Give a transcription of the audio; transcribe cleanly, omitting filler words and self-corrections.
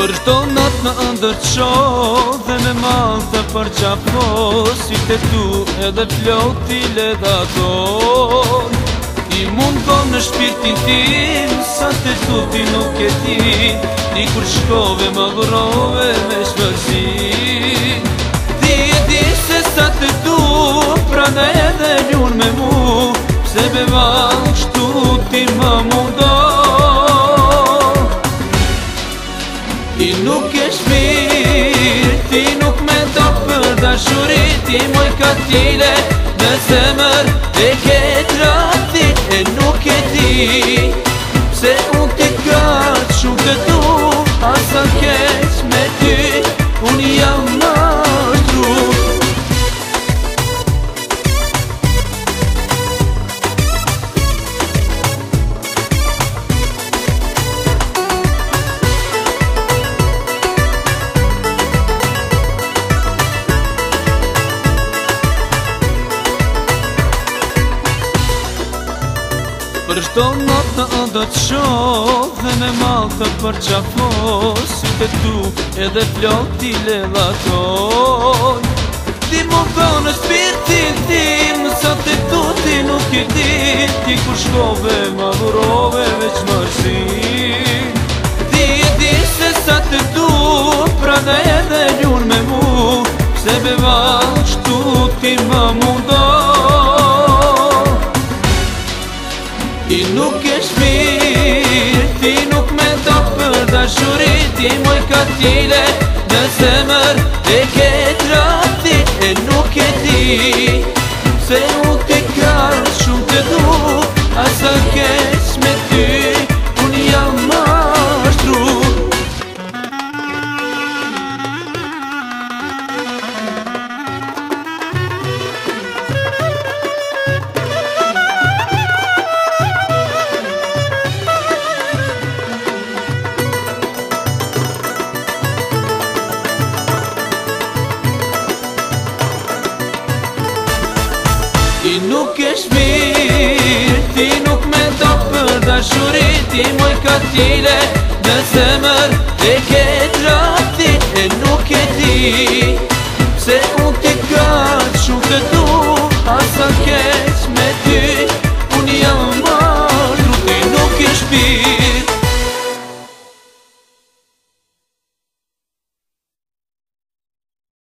Për shto natë në ndër të shoh dhe me malë të përqapo, si të tu edhe floti le daton. Ti mundon në shpirtin tim, sa të tu ti nuk e ti, ti kur shkove më dhurove me shpërsi. Ti e di se sa të tu, prane edhe ljun me mu, pse be valë shtu ti më mundon. Ti nuk e shpirë, ti nuk me do për dashurit, ti moj katile në zemër e ke tratit e nuk e ti, pse unë ti kratë shumë të tu, asa keq me ty, unë jam mashtru. Për shto natë në ndër të shoh dhe me malë të përqapo, si të tu edhe floti le dhaton. Ti mundon në shpirtin tim, sa të tu ti nuk i di, ti kur shkove ma dhurove veç mërsi. Ti e di se sa të tu, prane edhe ljun me mu, pse be valë shtu ti më mundon. Ti nuk e shpirë, ti nuk me do për dashurit, ti moj katile në zemër e ke tratit e nuk e ti, se unë ti kratë shumë të du, asa keq me ty, unë jam mashtru. Ti nuk e shpirë, ti nuk me do për dashurit, ti moj katile në zemër e ke tratit e nuk e ti, pse unë ti kratë shumë të tu, asa keq me ty, unë jam mashtru. Ti nuk e shpirë